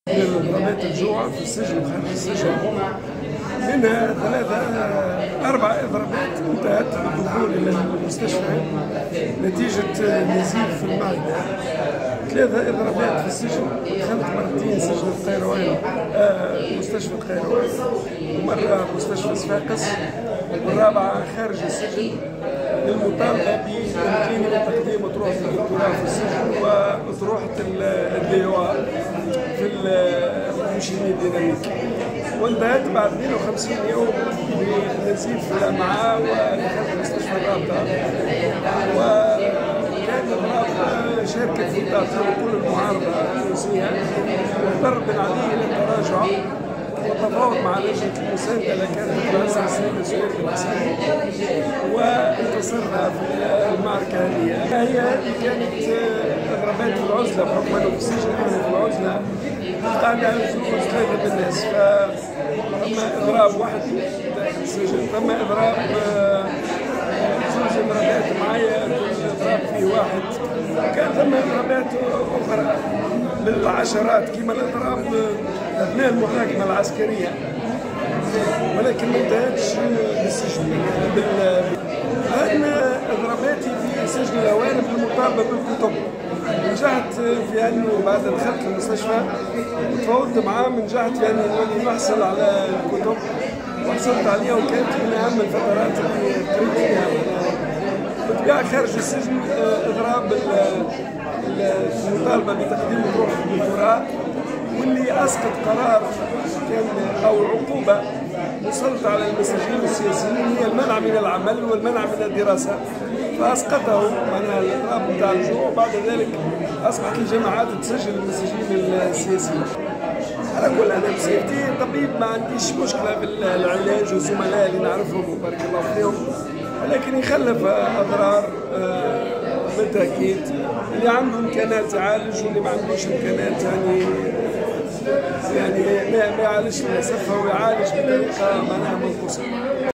ضربات الجوع في السجن وخارج السجن منها أربع إضرابات انتهت بالدخول إلى المستشفى نتيجة نزيف في المعدة. 3 إضرابات في السجن، دخلت مرتين سجن القيروان مستشفى القيروان ومرة مستشفى صفاقس، والرابعة خارج السجن للمطالبة بإمكانية تقديم أطروحة الدكتوراه في السجن وأطروحة اللواء في المشيمي الديناميكي، وانتهت بعد 52 يوم بنزيف في الأمعاء ودخلت مستشفى الرابطة. وكان الرابطة شاركت في تعطيل كل المعارضة التونسية، واضطر بن علي إلى التراجع وتفاوض مع لجنة المساندة اللي كانت تترأسها السيد سهير بن حسين، وانتصرنا في المعركة هذه كانت إضرابات العزلة بحكم أنه في السجن كانت العزلة قطعنا جزء 3 بالناس، ثم إضراب واحد داخل السجن، ثم إضراب زوج إضرابات معايا إضراب فيه واحد، كان ثم إضرابات أخرى بالعشرات كما الإضراب أثناء المحاكمة العسكرية، ولكن ما انتهتش بالسجن. أنا إضراباتي في سجن الهوارب المطالبة بالكتب، نجحت في أنه بعد دخلت المستشفى وتفاوضت معاه، نجحت في أني نحصل على الكتب وحصلت عليها، وكانت من أهم الفترات اللي قريت فيها. بالطبيعة خارج السجن إضراب المطالبة بتقديم أطروحة الدكتوراه، واللي أسقط قرار كان أو عقوبة مسلطة على المساجين السياسيين هي المنع من العمل والمنع من الدراسة، فأسقطه معناها الإضراب نتاع الجوع، وبعد ذلك أصبحت الجماعات تسجل المساجين السياسيين. على كل أنا بصفتي طبيب ما عنديش مشكلة في العلاج، والزملاء اللي نعرفهم وبارك الله فيهم، ولكن يخلف أضرار بالتأكيد. اللي عنده إمكانات يعالج، واللي ما عندوش إمكانات يعني ما يعالجش للأسف، هو يعالج بطريقة معناها منقوصة.